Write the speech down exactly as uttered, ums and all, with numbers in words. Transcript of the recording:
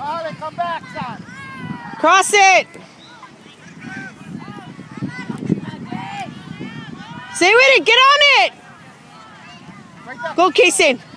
Ollie, come back, son. Cross it. Stay with it. Get on it. Right there. Go, Kaysen.